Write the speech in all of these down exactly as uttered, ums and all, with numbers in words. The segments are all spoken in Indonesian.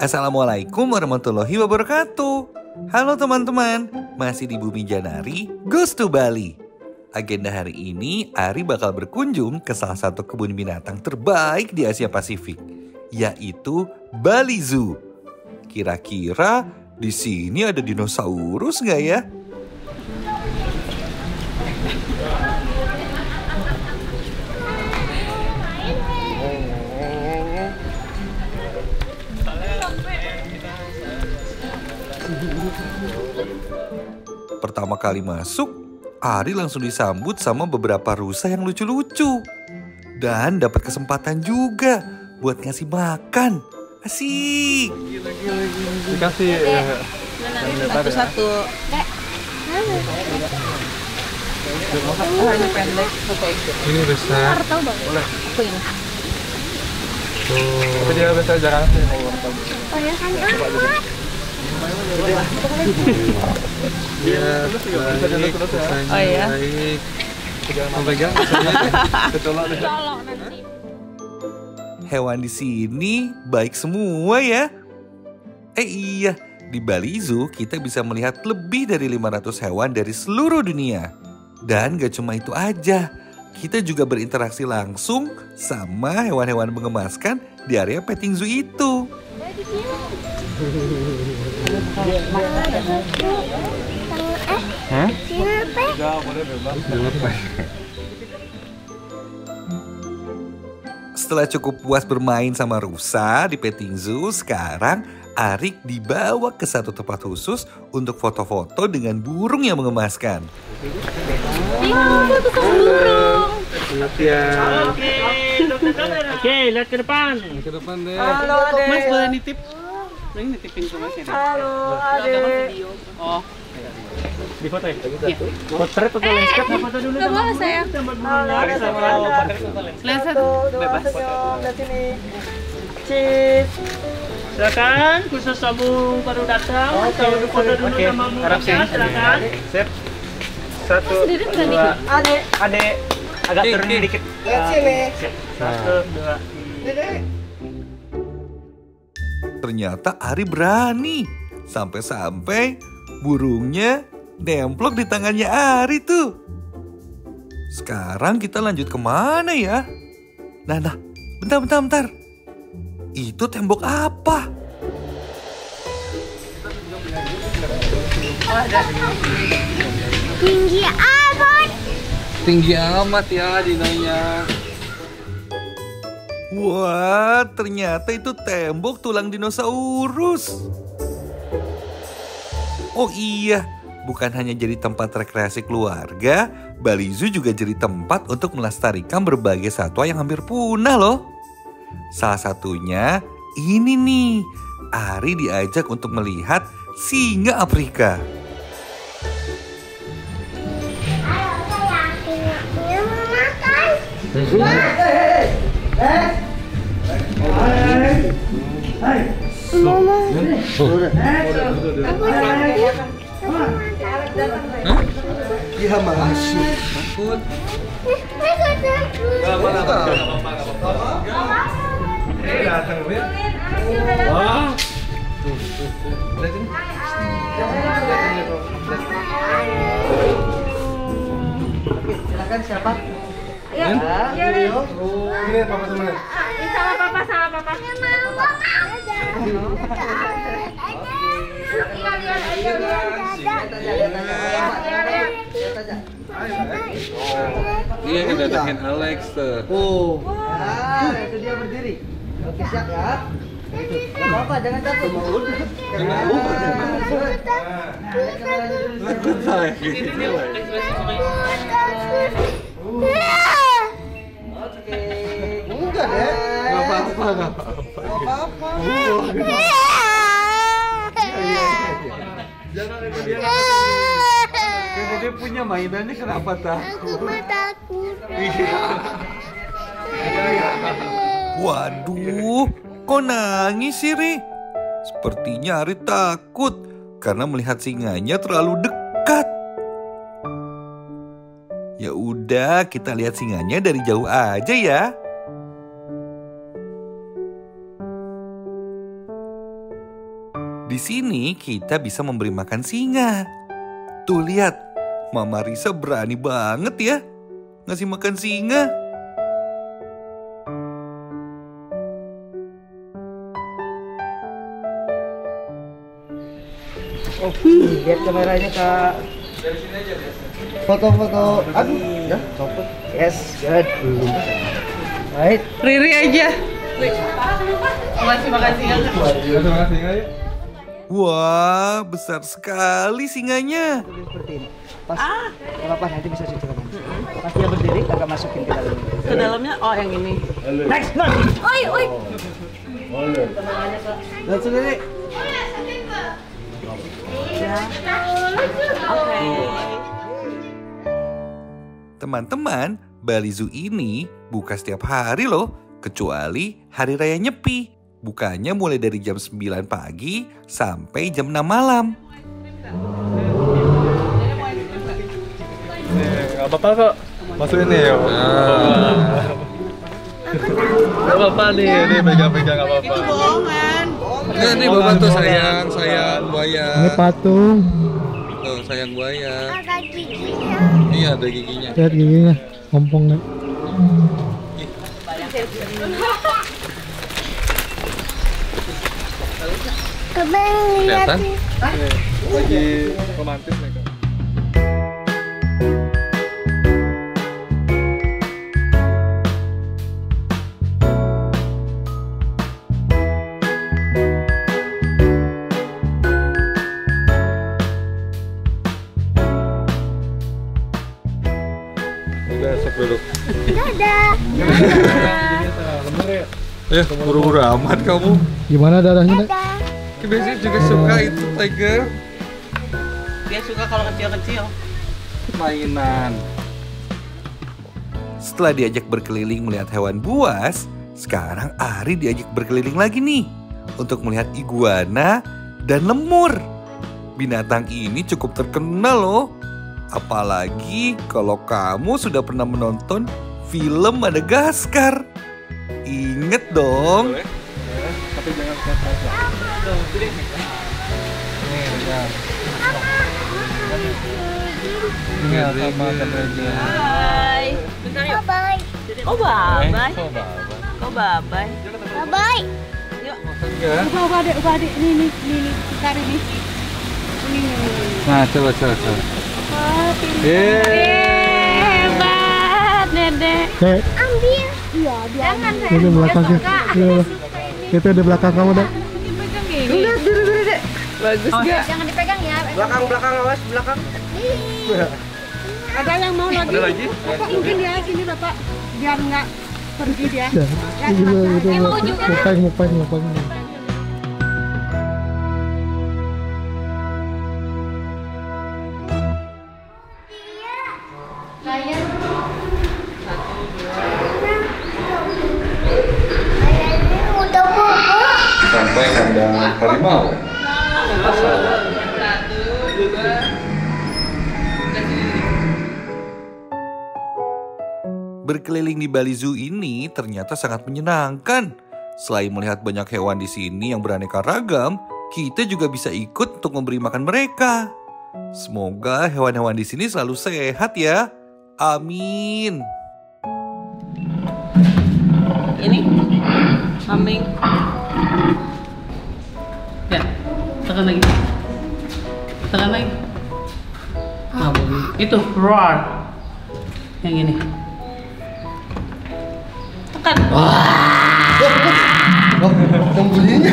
Assalamualaikum warahmatullahi wabarakatuh. Halo teman-teman, masih di Bumi Janari, Goes to Bali. Agenda hari ini, Ari bakal berkunjung ke salah satu kebun binatang terbaik di Asia Pasifik, yaitu Bali Zoo. Kira-kira di sini ada dinosaurus nggak ya? Pertama kali masuk, Ari langsung disambut sama beberapa rusa yang lucu-lucu. Dan dapat kesempatan juga buat ngasih makan. Asik. Dikasih ya. Satu-satu. Ini pendek. Ini besar. Tahu bang? Boleh. Aku ini. Tuh. Tapi dia besar jarang sih. Oh ya kan? Iya, baik, rasanya Oh iya. baik. Mau pegang rasanya kecolok deh. Hewan di sini baik semua ya. Eh iya, di Bali Zoo kita bisa melihat lebih dari lima ratus hewan dari seluruh dunia. Dan gak cuma itu aja, kita juga berinteraksi langsung sama hewan-hewan mengemaskan di area petting zoo itu. Hah? Setelah cukup puas bermain sama rusa di petting zoo, sekarang Arik dibawa ke satu tempat khusus untuk foto-foto dengan burung yang mengemaskan. Burung. Latihan. Oke, lihat ke depan. Ke depan deh. Halo, Mas boleh nitip? Ini nitipin ke Mas ya. Halo, Ade. Oh. Di foto ya? Iya. Potret atau landscape? Nah, foto dulu. Gak boleh saya. Halo, potret atau landscape? Landscape. Bebas. Lihat sini. Cheese. Silakan, khusus sabung baru datang. Kalau di foto dulu sama Bu Raka, silakan. Sip. Satu. Sendiri berani. Dua. Ade, Ade. Agak turun dikit. Lihat sini. Satu, dua. Ternyata Ari berani. Sampai-sampai burungnya nemplok di tangannya Ari tuh. Sekarang kita lanjut kemana ya? Nah, nah, bentar, bentar, bentar. Itu tembok apa? Tinggi amat. Tinggi amat ya dinonya. Wah, ternyata itu tembok tulang dinosaurus. Oh iya, bukan hanya jadi tempat rekreasi keluarga, Bali Zoo juga jadi tempat untuk melestarikan berbagai satwa yang hampir punah loh. Salah satunya ini nih, Ari diajak untuk melihat singa Afrika. Iya masuk. Takut. Gak apa-apa. Eh datang Win. Wah. Lihat ini. Silakan siapa? Ya, ya, Ini papa teman. ini sama papa, sama papa. Iya ngedatangin Alex tuh. Oh. Ah, itu dia berdiri. Oke, siap ya. Gak apa-apa, jangan takut. Jangan lupa. Takut saya gitu. Oke. Enggak deh. Gak apa-apa, gak apa-apa. Apa-apa. Jangan ikut dia. Karena dia punya mainannya kenapa takut? Aku takut. Waduh, kok nangis sih, Ri? Sepertinya Ari takut karena melihat singanya terlalu dekat. Ya udah, kita lihat singanya dari jauh aja ya. Di sini kita bisa memberi makan singa. Tuh lihat, Mama Risa berani banget ya ngasih makan singa. Oh, lihat kameranya Kak. Foto-foto. Aduh, udah copot. Yes, good. Baik. Riri aja. Masih makan singa ya? Wah, besar sekali singanya. Seperti ini. Pas. Ah. Gak apa-apa, nanti bisa cuci lagi. Pas dia berdiri, kakak masukin ke dalam. Ke dalamnya, oh yang ini. Next, next. Oi, oi. Lihat sendiri. Oke. Teman-teman, Bali Zoo ini buka setiap hari loh, kecuali hari raya Nyepi. Bukanya mulai dari jam sembilan pagi sampai jam enam malam. Gak apa-apa kok. Masukin nih ya. Gak apa-apa nih, ini pegang-pegang gak apa-apa. Itu bohongan. Enggak, nih bapak tuh sayang, sayang buaya. Ini patung. Tuh, sayang buaya. Ada giginya. Iya, ada giginya. Lihat giginya, ompong nih. Kebang lihat. Kelihatan? Lagi romantis nih kak. Udah, sok dulu. Dadah. Eh, buru-buru amat kamu. Gimana darahnya, Dek? Dadah. Biasanya juga suka itu tiger. Dia suka kalau kecil-kecil. Mainan. Setelah diajak berkeliling melihat hewan buas, sekarang Ari diajak berkeliling lagi nih untuk melihat iguana dan lemur. Binatang ini cukup terkenal loh. Apalagi kalau kamu sudah pernah menonton film Madagaskar. Ingat dong. Boleh? Boleh, tapi jangan keras-keras. Nih, pegang. Ini sama kameranya. Bye. Bentar yuk. Bye. Oh bye bye. Eh, coba. Oh bye bye. Bye bye. Yuk. Ya. Ubah adek, ubah adek. Ini nih, ini nih, cari nih. Ini nih. Nah, coba, coba, coba. Hebat, Dedek. Dek, Ambil. Iya, jangan saya. ini belakangnya. Iya. Itu di belakang kamu, Dek. Enggak, dulu dulu, Dek. Bagus gak? Jangan dipegang ya. Belakang, belakang, awas, belakang. Ada yang mau lagi? Ada lagi? Bapak mungkin ya, sini Bapak. Biar nggak pergi dia. Ya, itu itu Eh, mau juga. mukang, mukang, mukang. Sampai kandang harimau. Berkeliling di Bali Zoo ini ternyata sangat menyenangkan. Selain melihat banyak hewan di sini yang beraneka ragam, kita juga bisa ikut untuk memberi makan mereka. Semoga hewan-hewan di sini selalu sehat ya. Amin. Ini kambing. Ya, tekan lagi. Tekan lagi. Nah, itu roar. Yang ini. Tekan. Pembelinya.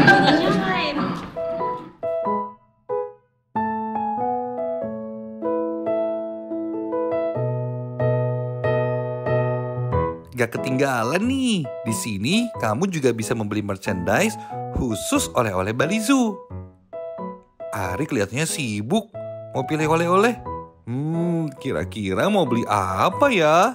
Gak ketinggalan nih. Di sini kamu juga bisa membeli merchandise khusus oleh-oleh Bali Zoo. Ari kelihatannya sibuk. Mau pilih oleh-oleh? Hmm, kira-kira mau beli apa ya?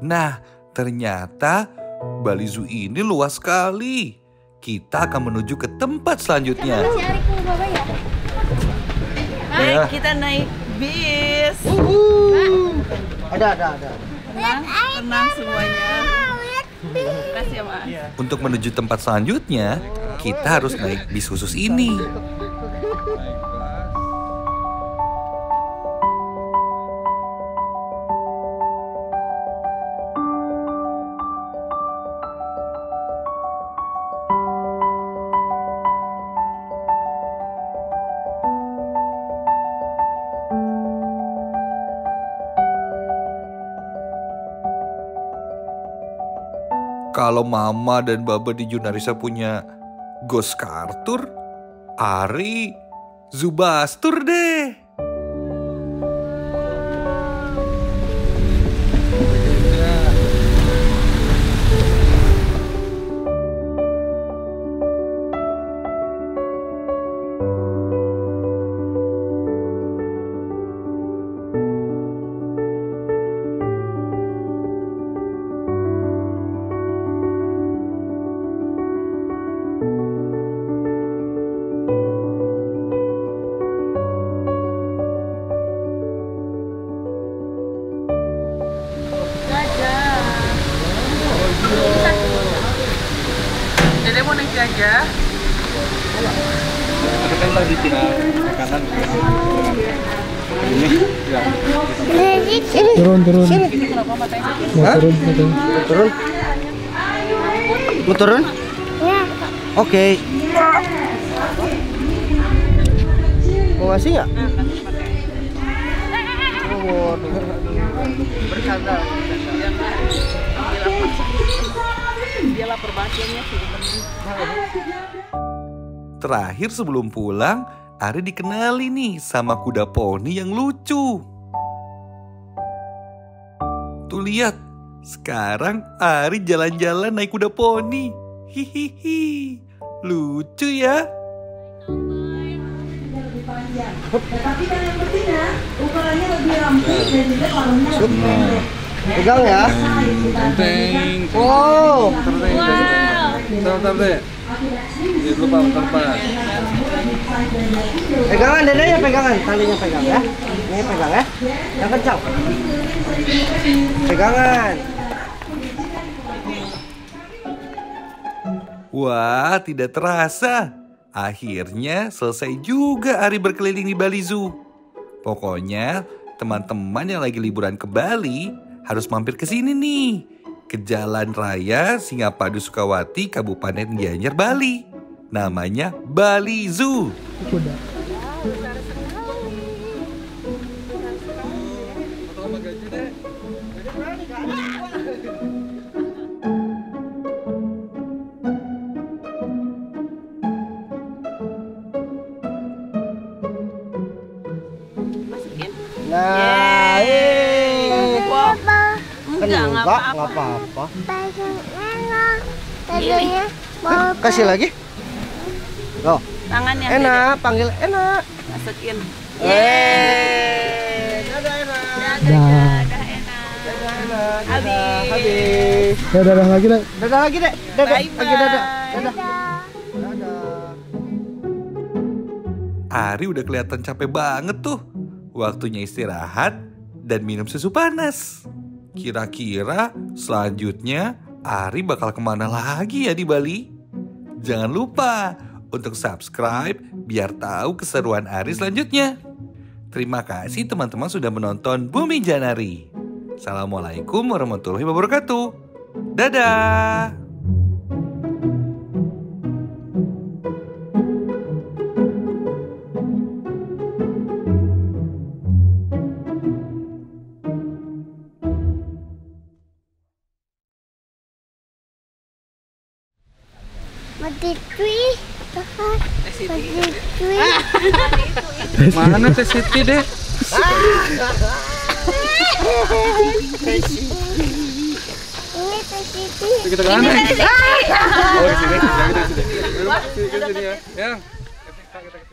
Nah, ternyata Bali Zoo ini luas sekali. Kita akan menuju ke tempat selanjutnya. Baik, kita naik bis. Ada, ada, ada. Tenang, tenang semuanya. Terima kasih ya, Mas. Untuk menuju tempat selanjutnya, kita harus naik bis khusus ini. Kalau Mama dan Baba di Junarisa punya Ghost Kartur, Ari Zubastur deh. Dede mau naik gajah. Kan lagi tinggal ke kanan. Ini ya. Turun, turun. Mau turun, mau turun. Turun. Mau turun? Ya. Oke. Mau ngasih nggak? Oh, denger. Bercanda. Dia lapar banget sih. Terakhir sebelum pulang, Ari dikenali nih sama kuda poni yang lucu. Tuh lihat, sekarang Ari jalan-jalan naik kuda poni. Hihihi, lucu ya. Tapi kan yang penting ya, ukurannya lebih ramping dan juga kalungnya lebih pendek. Pegang ya. Teng. Wow. Bentar deh. Ini lupa bentar Pak. Pegangan dedenya, pegangan, talinya pegang ya. Ini pegang ya. Yang kencang. Pegangan. Wah, tidak terasa. Akhirnya selesai juga Ari berkeliling di Bali Zoo. Pokoknya teman-teman yang lagi liburan ke Bali harus mampir ke sini nih, ke Jalan Raya Singapadu Sukawati, Kabupaten Gianyar, Bali. Namanya Bali Zoo. Kuda. Masukin. Nah, eh. Wow. Enggak, Enggak, enggak enggak apa-apa. apa-apa. Kasih lagi. Oh, Tangannya. enak, panggil enak. Dede. Masukin. Yeay. Dadah enak. Dah. Dadah enak. Dadah enak. Habis. Habis. Ya, dadah lagi, Dek. Dadah lagi, Dek. Dadah. Bye-bye. Lagi dadah. Dadah. Dadah. Ari udah kelihatan capek banget tuh. Waktunya istirahat dan minum susu panas. Kira-kira selanjutnya Ari bakal kemana lagi ya di Bali? Jangan lupa untuk subscribe biar tahu keseruan Ari selanjutnya. Terima kasih teman-teman sudah menonton Bumi Janari. Assalamualaikum warahmatullahi wabarakatuh. Dadah. Mana Teh Siti, Dek? Kita ke mana? Oh, ke sini. Ya, kita ke sini. Ke sini ya. Ya. Kita kita